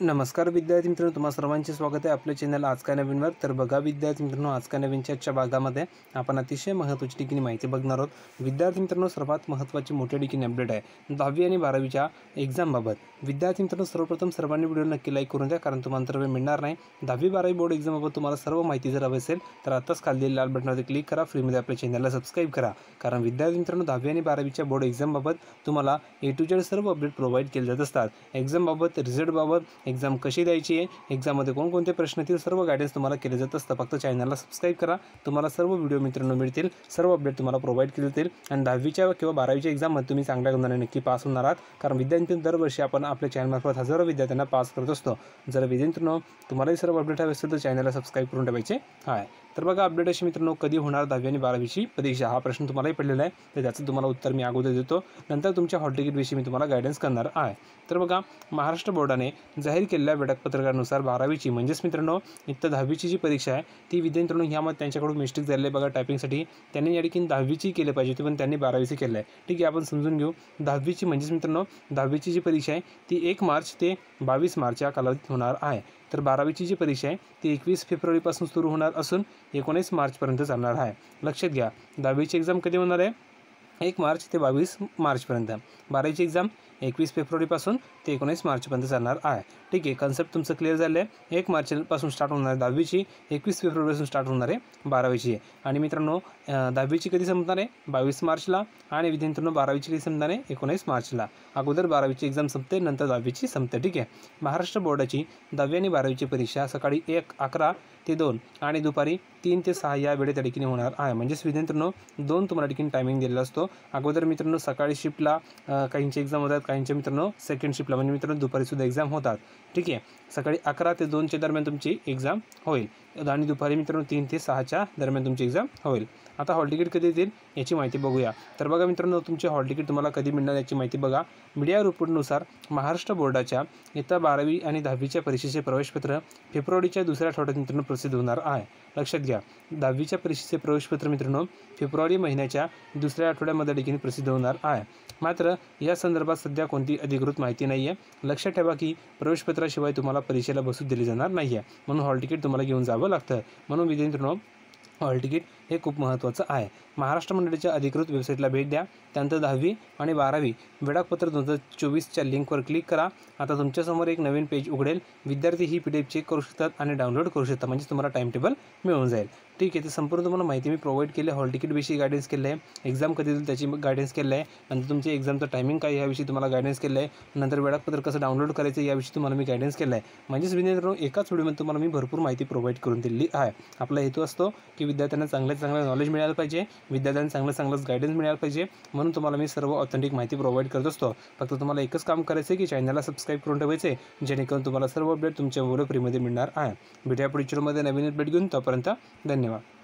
नमस्कार विद्यार्थी मित्रांनो, तुम्हा सर्वांचे स्वागत आहे आपल्या चॅनल आज काय नवीनवर। तर बघा विद्यार्थी मित्रांनो, आज काय नवीनच्या आजच्या भागामध्ये आपण अतिशय महत्त्वाची ठिकाणी माहिती बघणार आहोत। विद्यार्थी मित्रांनो, सर्वात महत्त्वाची मोठ्या ठिकाणी अपडेट आहे 10वी आणि 12वीच्या एक्झामबाबत। विद्यार्थी मित्रांनो, सर्वप्रथम सर्वांनी व्हिडिओ नक्की लाईक करून द्या, कारण तुम्हाला तर वेळ मिळणार नाही। 10वी 12वी बोर्ड एक्झामबाबत तुम्हाला सर्व माहिती जर हवी असेल तर आताच खाली लाल बटनावर क्लिक करा, फ्रीमध्ये आपल्या चॅनलला सबस्क्राईब करा। कारण विद्यार्थी मित्रांनो, 10वी आणि 12वीच्या बोर्ड एक्झामबाबत तुम्हाला A to Z सर्व अपडेट प्रोव्हाइड केले जात असतात। एक्झामबाबत, रिझल्टबाबत, एक्झाम कशी द्यायची, एक्झाममध्ये कोणकोणते प्रश्न येतील, सर्व गायडन्स तुम्हाला केले जात असतं। फक्त चॅनलला सबस्क्राईब करा, तुम्हाला सर्व व्हिडिओ मित्रांनो मिळतील, सर्व अपडेट तुम्हाला प्रोव्हाइड केले जातील। आणि 10वीच्या किंवा 12वीच्या एक्झाममध्ये तुम्ही चांगल्या गुणाने नक्की पास होणार आहात, कारण विद्यार्थी दरवर्षी आपण आपल्या चॅनलमार्फत हजारो विद्यार्थ्यांना पास करत असतो। जर विद्यार्थ्यांनो तुम्हालाही सर्व अपडेट हवे असेल तर चॅनलला सबस्क्राईब करून ठेवायचे आहे। तर बघा अपडेट अशी मित्रांनो, कधी होणार 10वी आणि 12वीची परीक्षा, हा प्रश्न तुम्हालाही पडलेला आहे, तर त्याचं तुम्हाला उत्तर मी अगोदर देतो। नंतर तुमच्या हॉल तिकीटविषयी मी तुम्हाला गायडन्स करणार आहे। तर बघा, महाराष्ट्र बोर्डाने जाहीर केलेल्या वेळापत्रकानुसार 12वीची म्हणजेच मित्रांनो इथं 10वीची जी परीक्षा आहे ती विद्यार्थ्यांनो ह्यामध्ये त्यांच्याकडून मिस्टेक झालेली आहे बघा टायपिंगसाठी। त्यांनी या ठिकाणी 10वीची केले पाहिजे होती, पण त्यांनी 12वीची केलं आहे। ठीक आहे, आपण समजून घेऊ। 10वीची म्हणजेच मित्रांनो 10वीची जी परीक्षा आहे ती 1 मार्च ते 22 मार्च या कालावधीत होणार आहे। तर 12वीची जी परीक्षा आहे ती 21 फेब्रुवारीपासून सुरू होणार असून 19 मार्चपर्यंत चालणार आहे। लक्षात घ्या, 10वीची एक्झाम कधी होणार आहे? 1 मार्च ते 22 मार्चपर्यंत। 12वीची एक्झाम 21 फेब्रुवारीपासून ते 19 मार्चपर्यंत चालणार आहे। ठीक आहे, कन्सेप्ट तुमचं क्लिअर झालं आहे। 1 मार्चपासून स्टार्ट होणार आहे 10वीची, 21 फेब्रुवारीपासून स्टार्ट होणार आहे 12वीची। आणि मित्रांनो 10वीची कधी संपणार आहे? 22 मार्चला। आणि विद्यार्थ्यांनो 12वीची कधी संपणार आहे? 19 मार्चला। अगोदर 12वीची एक्झाम संपते, नंतर 10वीची संपते। ठीक आहे, महाराष्ट्र बोर्डाची 10वी आणि 12वीची परीक्षा सकाळी 11 ते 2 आणि दुपारी 3 ते 6 या वेळेत त्या ठिकाणी होणार आहे। म्हणजेच विद्यार्थ्यांनो 2 तुम्हाला ठिकाणी टायमिंग दिलेला असतो। अगोदर मित्रांनो सकाळी शिफ्टला काहींची एक्झाम होतात, काहींच्या मित्रांनो सेकंड शिफ्टला, म्हणजे मित्रांनो दुपारीसुद्धा एक्झाम होतात। ठीक आहे, सकाळी 11 ते 2च्या दरम्यान तुमची एक्झाम होईल आणि दुपारी मित्रांनो 3 ते 6च्या दरम्यान तुमची एक्झाम होईल। आता हॉल तिकीट कधी येतील याची माहिती बघूया। तर बघा मित्रांनो, तुमचे हॉल तिकीट तुम्हाला कधी मिळणार याची माहिती बघा। मीडिया रिपोर्टनुसार महाराष्ट्र बोर्डाच्या इयत्ता 12वी आणि 10वीच्या परीक्षेचे प्रवेशपत्र फेब्रुवारीच्या दुसऱ्या आठवड्यात मित्रांनो प्रसिद्ध होणार आहे। लक्षात घ्या, 10वीच्या परीक्षेचे प्रवेशपत्र मित्रांनो फेब्रुवारी महिन्याच्या दुसऱ्या आठवड्यामध्ये देखील प्रसिद्ध होणार आहे। मात्र या संदर्भात सध्या कोणती अधिकृत माहिती नाही आहे। लक्षात ठेवा की प्रवेशपत्राशिवाय तुम्हाला परीक्षेला बसू दिली जाणार नाही आहे, म्हणून हॉल तिकीट तुम्हाला घेऊन जावं लागतं। म्हणून विद्यार्थ्यांनो हॉल तिकीट हे खूप महत्त्वाचं आहे। महाराष्ट्र मंडळाच्या अधिकृत वेबसाईटला भेट द्या, त्यानंतर 10वी आणि 12वी वेळापत्रक 2024च्या लिंकवर क्लिक करा। आता तुमच्यासमोर एक नवीन पेज उघडेल, विद्यार्थी ही PDF चेक करू शकतात आणि डाउनलोड करू शकतात, म्हणजे तुम्हाला टाइम टेबल मिळून जाईल। ठीक आहे, ते संपूर्ण तुम्हाला माहिती मी प्रोव्हाइड केली आहे। हॉल तिकीटविषयी गायडन्स केलं आहे, एक्झाम कधी देईल त्याची गायडन्स केलं आहे, नंतर तुमची एक्झामचं टायमिंग काय याविषयी तुम्हाला गायडन्स केलं आहे, नंतर वेळापत्रक कसं डाउनलोड करायचं याविषयी तुम्हाला मी गायडन्स केलं आहे। म्हणजेच विद्यार्थ्यांनो एकाच व्हिडिओमध्ये तुम्हाला मी भरपूर माहिती प्रोव्हाइड करून दिली आहे। आपला हेतू असतो की विद्यार्थ्यांना चांगलं नॉलेज मिळालं पाहिजे, विद्यार्थ्यांना चांगलं गायडन्स मिळालं पाहिजे, म्हणून तुम्हाला मी सर्व ऑथेंटिक माहिती प्रोव्हाइड करत असतो। फक्त तुम्हाला एकच काम करायचं आहे की चॅनलला सबस्क्राईब करून ठेवायचे, जेणेकरून तुम्हाला सर्व अपडेट तुमच्या व्हिडिओ फ्रीमध्ये मिळणार आहे। भेटूया पुढच्या व्हिडिओमध्ये नवीन अपडेट घेऊन, तोपर्यंत धन्यवाद।